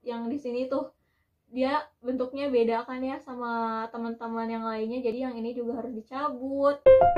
yang di sini tuh dia bentuknya beda kan ya sama teman-teman yang lainnya, jadi yang ini juga harus dicabut.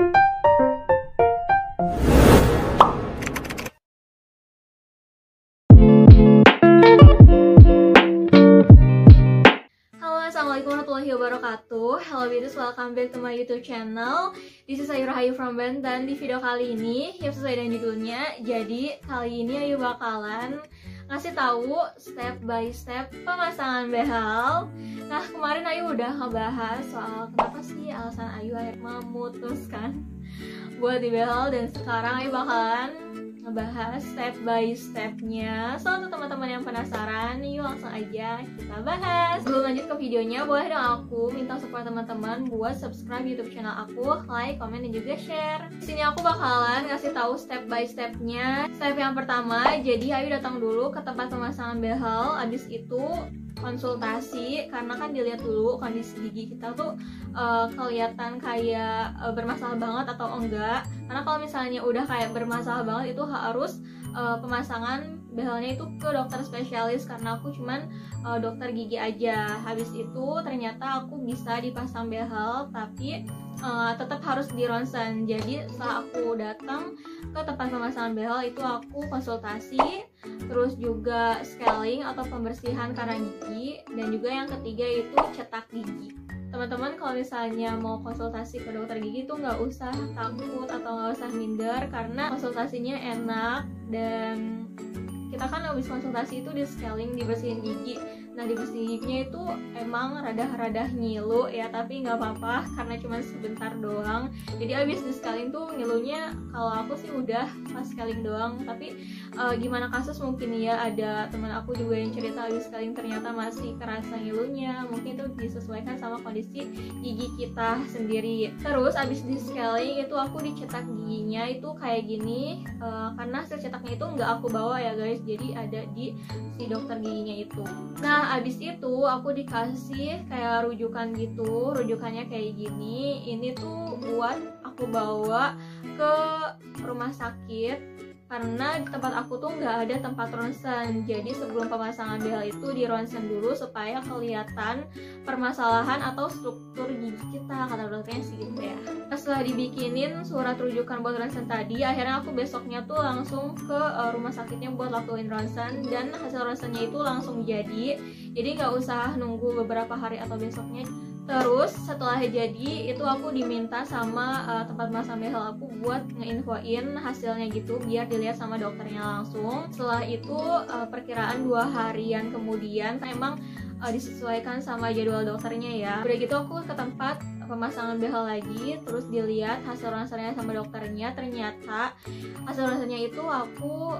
Halo, assalamualaikum warahmatullahi wabarakatuh. Hello beauties, welcome back to my YouTube channel. This is Ayu Rahayu from Banten. Di video kali ini yang sesuai dengan judulnya, jadi kali ini Ayu bakalan ngasih tahu step by step pemasangan behel. Nah, kemarin Ayu udah ngebahas soal kenapa sih alasan Ayu akhirnya memutuskan buat di behel, dan sekarang Ayu bakalan ngebahas step by stepnya. So, untuk teman-teman yang penasaran, yuk langsung aja kita bahas. Sebelum lanjut ke videonya, boleh dong aku minta support teman-teman buat subscribe YouTube channel aku, like, komen, dan juga share. Di sini aku bakalan ngasih tahu step by stepnya. Step yang pertama, jadi Ayu datang dulu ke tempat pemasangan behel. Abis itu konsultasi, karena kan dilihat dulu kondisi gigi kita tuh kelihatan kayak bermasalah banget atau enggak. Karena kalau misalnya udah kayak bermasalah banget, itu harus pemasangan behelnya itu ke dokter spesialis, karena aku cuman dokter gigi aja. Habis itu ternyata aku bisa dipasang behel, tapi tetap harus di ronsen. Jadi setelah aku datang ke tempat pemasangan behel, itu aku konsultasi, terus juga scaling atau pembersihan karang gigi, dan juga yang ketiga itu cetak gigi. Teman-teman kalau misalnya mau konsultasi ke dokter gigi tuh nggak usah takut atau nggak usah minder, karena konsultasinya enak, dan kita kan habis konsultasi itu di scaling, dibersihin gigi. Nah, dibersihin giginya itu emang rada-rada ngilu ya, tapi nggak apa-apa karena cuma sebentar doang. Jadi abis di scaling tuh ngilunya, kalau aku sih udah pas scaling doang. Tapi gimana kasus mungkin ya ada teman aku juga yang cerita abis scaling ternyata masih kerasa ngilunya. Mungkin itu disesuaikan sama kondisi gigi kita sendiri. Terus abis di scaling itu aku dicetak giginya itu kayak gini, karena hasil cetaknya itu nggak aku bawa ya guys, jadi ada di si dokter giginya itu. Nah, abis itu aku dikasih kayak rujukan gitu, rujukannya kayak gini. Ini tuh buat aku bawa ke rumah sakit, karena di tempat aku tuh nggak ada tempat ronsen. Jadi sebelum pemasangan behel itu di ronsen dulu supaya kelihatan permasalahan atau struktur gigi kita, kata dokternya sih gitu ya. Setelah dibikinin surat rujukan buat ronsen tadi, akhirnya aku besoknya tuh langsung ke rumah sakitnya buat lakuin ronsen, dan hasil ronsennya itu langsung jadi nggak usah nunggu beberapa hari atau besoknya. Terus setelah jadi itu aku diminta sama tempat masang behel aku buat ngeinfoin hasilnya gitu, biar dilihat sama dokternya langsung. Setelah itu perkiraan 2 harian kemudian, emang disesuaikan sama jadwal dokternya ya. Udah gitu aku ke tempat pemasangan behel lagi, terus dilihat hasil ronsennya sama dokternya. Ternyata hasil ronsennya itu aku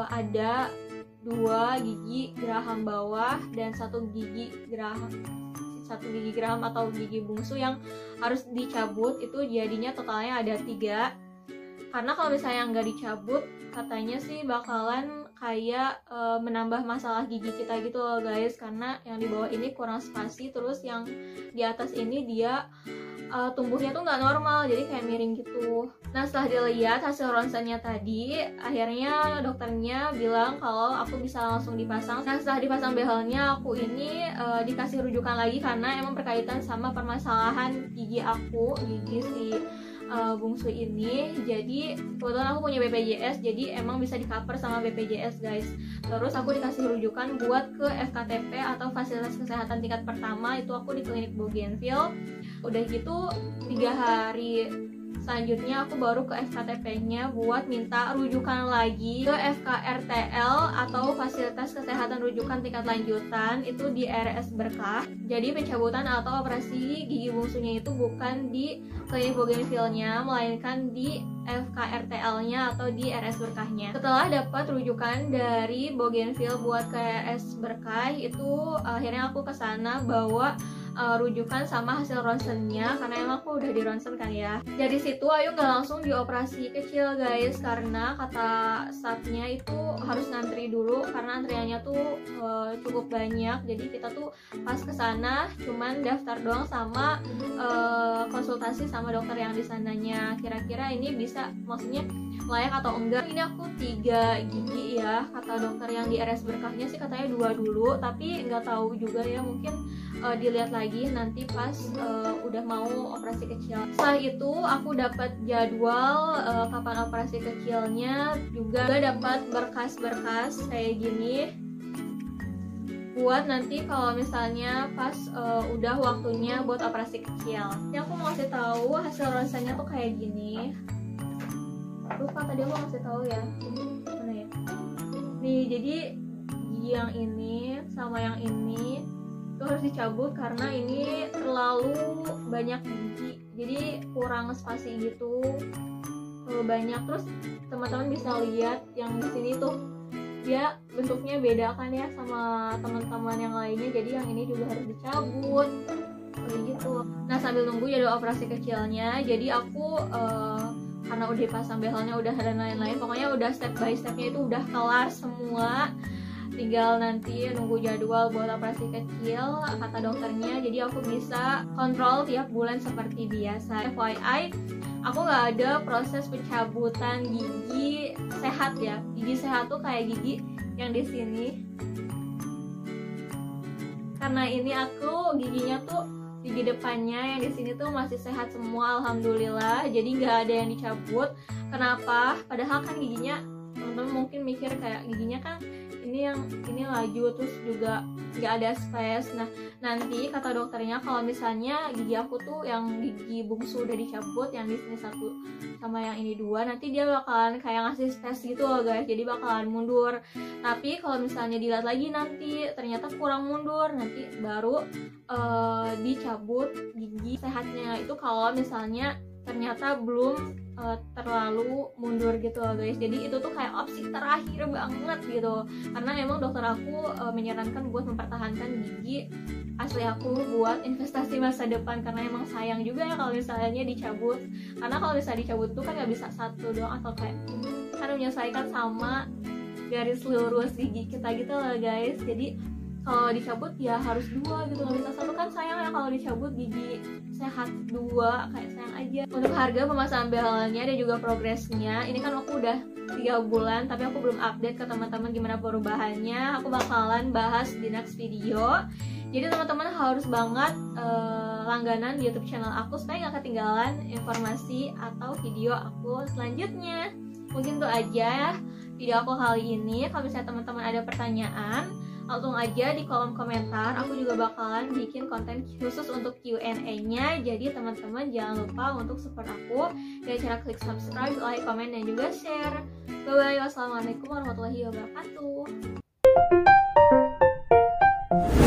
ada 2 gigi geraham bawah dan 1 gigi geraham atau gigi bungsu yang harus dicabut. Itu jadinya totalnya ada 3. Karena kalau misalnya nggak dicabut, katanya sih bakalan kayak menambah masalah gigi kita gitu loh guys, karena yang di bawah ini kurang spasi, terus yang di atas ini dia tumbuhnya tuh nggak normal, jadi kayak miring gitu. Nah, setelah dilihat hasil ronsennya tadi, akhirnya dokternya bilang kalau aku bisa langsung dipasang. Nah, setelah dipasang behelnya, aku ini dikasih rujukan lagi karena emang berkaitan sama permasalahan gigi aku, gigi si bungsu ini. Jadi kebetulan aku punya BPJS, jadi emang bisa di cover sama BPJS guys. Terus aku dikasih rujukan buat ke FKTP atau fasilitas kesehatan tingkat pertama, itu aku di klinik Bougainville. Udah gitu 3 hari selanjutnya aku baru ke FKTP-nya buat minta rujukan lagi ke FKRTL atau fasilitas kesehatan rujukan tingkat lanjutan, itu di RS Berkah. Jadi pencabutan atau operasi gigi bungsunya itu bukan di klinik Bougainville-nya, melainkan di FKRTL-nya atau di RS Berkahnya. Setelah dapat rujukan dari Bougainville buat ke RS Berkah, itu akhirnya aku kesana bawa rujukan sama hasil ronsennya, karena emang aku udah di ronsen kan ya. Dari situ Ayu nggak langsung dioperasi kecil guys, karena kata staffnya itu harus ngantri dulu karena antriannya tuh cukup banyak. Jadi kita tuh pas kesana cuman daftar doang sama konsultasi sama dokter yang di sananya. Kira-kira ini bisa, maksudnya layak atau enggak. Ini aku 3 gigi ya, kata dokter yang di RS berkahnya sih katanya 2 dulu, tapi nggak tahu juga ya, mungkin dilihat lagi nanti pas udah mau operasi kecil. Setelah itu aku dapat jadwal kapan operasi kecilnya, juga dapat berkas-berkas kayak gini buat nanti kalau misalnya pas udah waktunya buat operasi kecil. Ini aku mau kasih tahu hasil ronsennya tuh kayak gini. Lupa tadi aku ngasih tahu ya, mana ya, nih jadi gigi yang ini sama yang ini itu harus dicabut karena ini terlalu banyak gigi, jadi kurang spasi gitu, terlalu banyak. Terus teman-teman bisa lihat yang di sini tuh dia bentuknya beda kan ya sama teman-teman yang lainnya, jadi yang ini juga harus dicabut kayak gitu. Nah sambil nunggu jadwal operasi kecilnya, jadi aku karena udah pasang behelnya udah dan lain-lain, pokoknya udah step by stepnya itu udah kelar semua, tinggal nanti nunggu jadwal buat operasi kecil kata dokternya. Jadi aku bisa kontrol tiap bulan seperti biasa. FYI, aku nggak ada proses pencabutan gigi sehat ya. Gigi sehat tuh kayak gigi yang di sini, karena ini aku giginya tuh gigi depannya yang di sini tuh masih sehat semua, alhamdulillah. Jadi nggak ada yang dicabut. Kenapa? Padahal kan giginya, teman-teman mungkin mikir kayak giginya kan ini laju, terus juga nggak ada space. Nah nanti kata dokternya kalau misalnya gigi aku tuh yang gigi bungsu udah dicabut, yang di sini 1 sama yang ini 2, nanti dia bakalan kayak ngasih space gitu loh guys, jadi bakalan mundur. Tapi kalau misalnya dilihat lagi nanti ternyata kurang mundur, nanti baru dicabut gigi sehatnya. Itu kalau misalnya ternyata belum terlalu mundur gitu loh guys. Jadi itu tuh kayak opsi terakhir banget gitu, karena emang dokter aku menyarankan buat mempertahankan gigi asli aku buat investasi masa depan, karena emang sayang juga ya kalau misalnya dicabut. Karena kalau misalnya dicabut tuh kan nggak bisa 1 doang, atau kayak kan menyelesaikan sama garis lurus gigi kita gitu loh guys. Jadi kalau dicabut ya harus 2 gitu, nggak bisa 1, kan sayang ya kalau dicabut gigi sehat 2, kayak sayang aja. Untuk harga pemasangan behelnya dan juga progresnya, ini kan aku udah 3 bulan tapi aku belum update ke teman-teman gimana perubahannya. Aku bakalan bahas di next video. Jadi teman-teman harus banget langganan di YouTube channel aku supaya nggak ketinggalan informasi atau video aku selanjutnya. Mungkin itu aja video aku kali ini. Kalau misalnya teman-teman ada pertanyaan, langsung aja di kolom komentar. Aku juga bakalan bikin konten khusus untuk Q&A-nya. Jadi teman-teman jangan lupa untuk support aku dengan cara klik subscribe, like, komen, dan juga share. Bye-bye. Wassalamualaikum warahmatullahi wabarakatuh.